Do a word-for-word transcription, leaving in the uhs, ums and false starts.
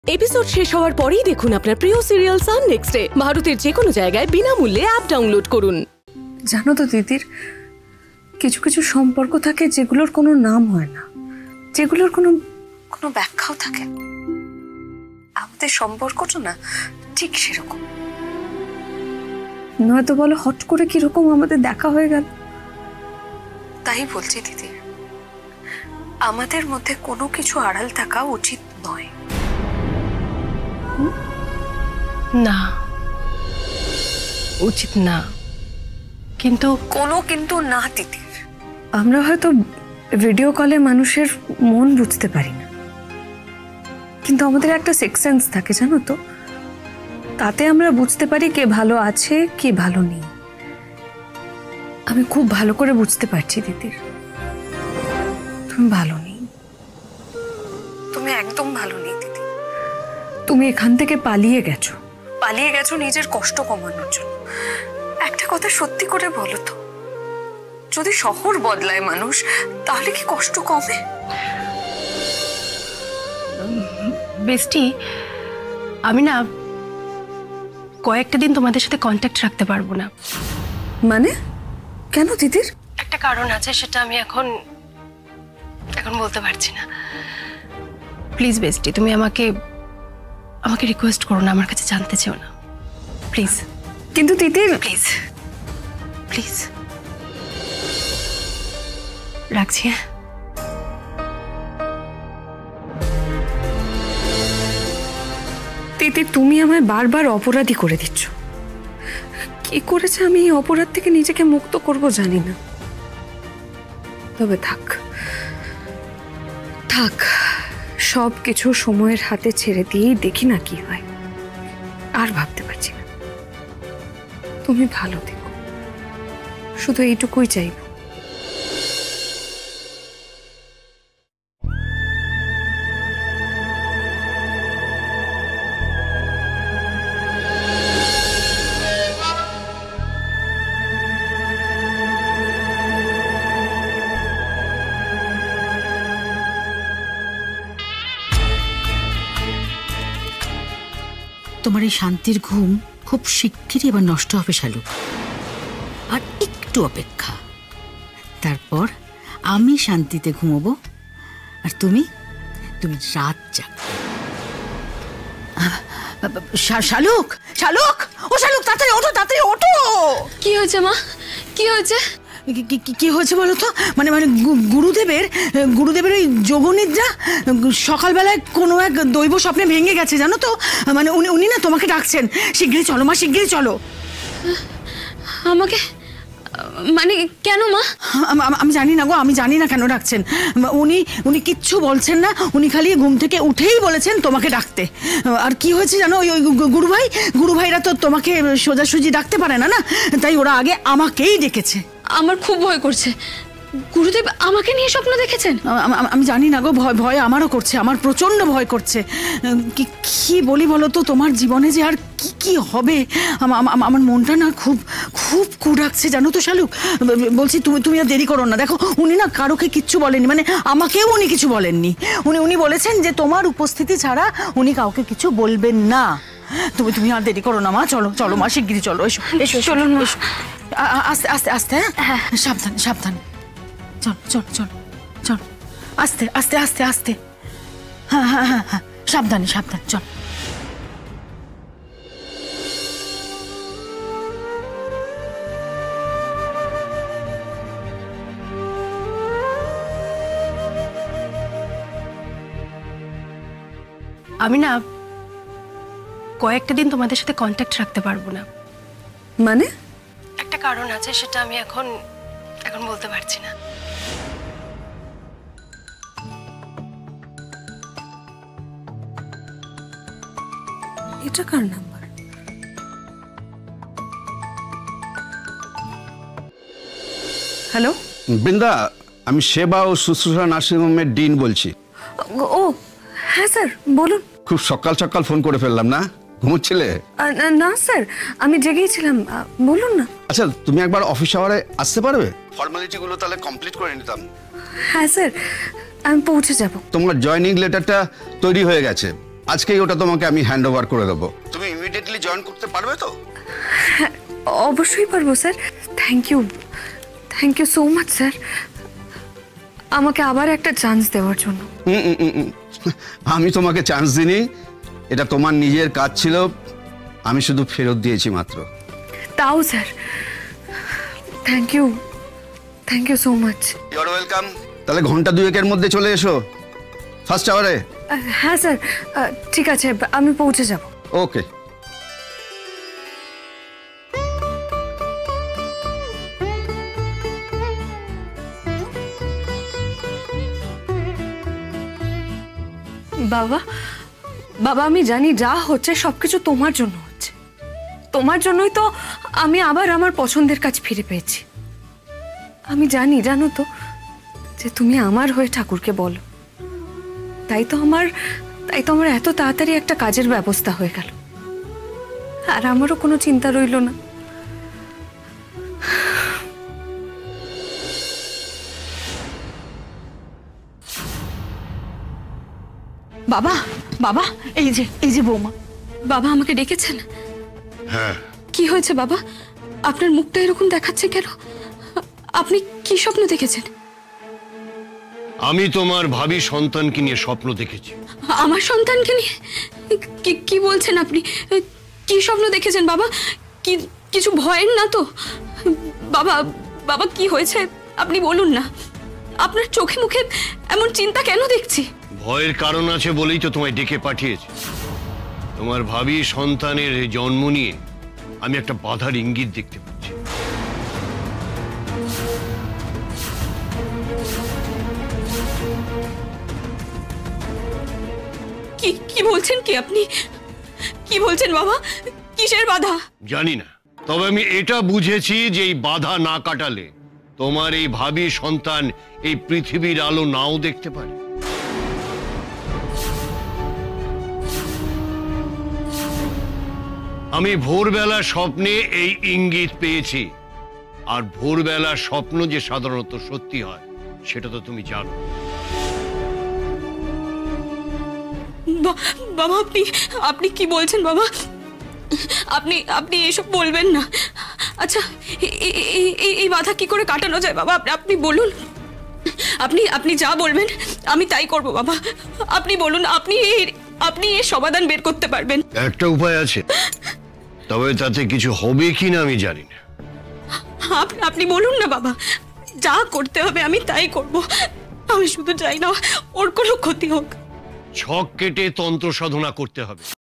Episode শেষ হওয়ার পরেই দেখুন আপনার প্রিয় সিরিয়াল সান নেক্সট ডে ভারতের যে কোনো জায়গায় বিনামূল্যে অ্যাপ ডাউনলোড করুন। জানো তো দিদির, কিছু কিছু সম্পর্ক থাকে যেগুলোর কোনো নাম হয় না, যেগুলোর কোনো কোনো ব্যাখ্যাও থাকে। আমাদের সম্পর্কটা না ঠিক সেরকম। নয়তো বলো হট করে কিরকম আমাদের দেখা হয়ে গেল। তাই বলছি দিদি, আমাদের মধ্যে কোনো কিছু আড়াল থাকা উচিত নয়। না, উচিত না। কিন্তু কোনো কিন্তু না দিদির। আমরা হয়তো ভিডিও কলে মানুষের মন বুঝতে পারি না, কিন্তু আমাদের একটা সিক্স সেন্স থাকে জানো তো, তাতে আমরা বুঝতে পারি কে ভালো আছে কে ভালো নেই। আমি খুব ভালো করে বুঝতে পারছি দিদির, তুমি ভালো নেই, তুমি একদম ভালো নেই দিদি। তুমি এখান থেকে পালিয়ে গেছো, পালিয়ে গেছো নিজের কষ্ট কমানোর জন্য। একটা কথা সত্যি করে বলো তো, যদি শহর বদলায় মানুষ তাহলে কি কষ্ট কমে? বেস্টি, আমি না কয়েকটা দিন তোমাদের সাথে কন্ট্যাক্ট রাখতে পারবো না। মানে কেন দিদির? একটা কারণ আছে, সেটা আমি এখন এখন বলতে পারছি না। প্লিজ বেস্টি, তুমি আমাকে আমাকে রিকোয়েস্ট করো না, আমার কাছে জানতে চেও না প্লিজ। কিন্তু দিদির প্লিজ প্লিজ রাখছি। হ্যাঁ, দিদি তুমি আমায় বারবার অপরাধী করে দিচ্ছ। কি করেছে আমি এই অপরাধ থেকে নিজেকে মুক্ত করব জানি না। তবে থাক থাক, সব কিছু সময়ের হাতে ছেড়ে দিয়েই দেখি না কি হয়। আর ভাবতে পারছি না। তুমি ভালো থেকো, শুধু এইটুকুই চাইব। তোমার এই শান্তির ঘুম খুব শিগগিরই এবার নষ্ট হবে শালু। আর একটু অপেক্ষা, তারপর আমি শান্তিতে ঘুমোবো আর তুমি তুমি রাত জাগবে। শালুক শালুক ও শালুক, তাড়াতাড়ি ওঠো, তাড়াতাড়ি ওঠো। কি হয়েছে মা, কি হয়েছে? কি হয়েছে বলো তো? মানে মানে গুরুদেবের গুরুদেবের ওই যোগনিদ্রা সকালবেলায় কোনো এক দৈব স্বপ্নে ভেঙে গেছে জানো তো। মানে উনি উনি না তোমাকে ডাকছেন, শিগগিরই চলো মা, শিগগিরই চলো। আমাকে মানে কেন মা? আমি জানি না গো, আমি জানি না কেন ডাকছেন। উনি উনি কিচ্ছু বলছেন না, উনি খালি ঘুম থেকে উঠেই বলেছেন তোমাকে ডাকতে। আর কি হয়েছে জানো, ওই ওই গুরু ভাই গুরু ভাইরা তো তোমাকে সোজাসুজি ডাকতে পারে না না, তাই ওরা আগে আমাকেই ডেকেছে। আমার খুব ভয় করছে। গুরুদেব আমাকে নিয়ে স্বপ্ন দেখেছেন? আমি জানি না গো, ভয় ভয় আমারও করছে, আমার প্রচন্ড ভয় করছে। কি কি বলি বলো তো, তোমার জীবনে যে আর কি কি হবে, আমার মনটা না খুব খুব কুড়াচ্ছে জানো তো শালুক। বলছি তুমি তুমি আর দেরি করো না। দেখো উনি না কারোকে কিচ্ছু বলেননি, মানে আমাকেও উনি কিছু বলেননি। উনি উনি বলেছেন যে তোমার উপস্থিতি ছাড়া উনি কাউকে কিছু বলবেন না। তুমি তুমি আর দেরি করো না মা, চলো চলো মা, শিগগিরই চলো। এসো এসো চলো না, আস্তে আস্তে আস্তে। হ্যাঁ সাবধানে সাবধানে, চল চল চল চল, আস্তে আস্তে আস্তে আস্তে। হ্যাঁ হ্যাঁ হ্যাঁ হ্যাঁ, সাবধানে সাবধানে চল। আমি না কয়েকটা দিন তোমাদের সাথে কন্ট্যাক্ট রাখতে পারবো না। মানে একটা কারণ আছে, সেটা আমি এখন এখন বলতে পারছি না। এটা কার নাম্বার? হ্যালো বৃন্দা, আমি সেবা ও শুশ্রূষা নার্সিংহোমের ডিন বলছি। ও হ্যাঁ স্যার বলুন। খুব সকাল সকাল ফোন করে ফেললাম না, ঘুমোচ্ছিলে? না স্যার, আমি জেগেই ছিলাম, বলুন না। আচ্ছা তুমি একবার অফিস আওয়ারে আসতে পারবে? ফর্মালিটিগুলো তাহলে কমপ্লিট করে নিতাম। হ্যাঁ স্যার, আমি পৌঁছে যাব। তোমার জয়েনিং লেটারটা তৈরি হয়ে গেছে, আজকেই ওটা তোমাকে আমি হ্যান্ড ওভার করে দেবো। তুমি ইমিডিয়েটলি জয়েন করতে পারবে তো? হ্যাঁ অবশ্যই পারবো sir. Thank you, thank you so much sir, আমাকে আবার একটা চান্স দেওয়ার জন্য। আমি তোমাকে চান্স দিইনি, এটা তোমার নিজের কাজ ছিল, আমি শুধু ফেরত দিয়েছি মাত্র। তাও sir thank you, thank you so much. You are welcome. তাহলে ঘন্টা দুয়েকের মধ্যে চলে এসো ফার্স্ট আওয়ারে। হ্যাঁ স্যার ঠিক আছে, আমি পৌঁছে যাব। ওকে। বাবা, বাবা আমি জানি যা হচ্ছে সবকিছু তোমার জন্য হচ্ছে, তোমার জন্যই তো আমি আবার আমার পছন্দের কাজ ফিরে পেয়েছি। আমি জানি জানো তো যে তুমি আমার হয়ে ঠাকুরকে বলো, তাই তো আমার তাই তো আমার এত তাড়াতাড়ি একটা কাজের ব্যবস্থা হয়ে গেল, আর আমারও কোনো চিন্তা রইল না। বাবা, বাবা এই যে এই যে বৌমা। বাবা আমাকে ডেকেছেন? হ্যাঁ। কি হয়েছে বাবা, আপনার মুখটা এরকম দেখাচ্ছে কেন? আপনি কি স্বপ্ন দেখেছেন? আমি তোমার ভাবি সন্তানকে নিয়ে স্বপ্ন দেখেছি। আমার সন্তানকে নিয়ে? কি কি বলছেন আপনি? কি স্বপ্ন দেখেছেন বাবা? কি কিছু ভয়ের না তো? বাবা, বাবা কি হয়েছে আপনি বলুন না, আপনার চোখে মুখে এমন চিন্তা কেন দেখছি? ভয়ের কারণ আছে বলেই তো তোমায় ডেকে পাঠিয়েছি। তোমার ভাবি সন্তানের জন্ম নিয়ে আমি একটা বাধার ইঙ্গিত দেখতে পাচ্ছি। কি কি বলছেন কি আপনি? কি বলছেন বাবা? কিসের বাধা? জানি না, তবে আমি এটা বুঝেছি যে এই বাধা না কাটালে তোমার এই ভাবি সন্তান এই পৃথিবীর আলো নাও দেখতে পারে। আমি ভোরবেলা স্বপ্নে এই ইঙ্গিত পেয়েছি, আর ভোরবেলা স্বপ্ন যে সাধারণত সত্যি হয় সেটা তো তুমি জানো। বাবা আপনি আপনি কি বলছেন বাবা? আপনি আপনি এসব বলবেন না। আচ্ছা এই বাধা কি করে কাটানো যায় বাবা? আপনি বলুন, আপনি আপনি যা বলবেন আমি তাই করব বাবা। আপনি বলুন, আপনি আপনি এর সমাধান বের করতে পারবেন। একটা উপায় আছে, তবে তাতে কিছু হবে কিনা আমি জানি না। আপনি বলুন না বাবা, যা করতে হবে আমি তাই করব। আমি শুধু চাই না ওর কোনো ক্ষতি হোক। ছক কেটে তন্ত্র সাধনা করতে হবে।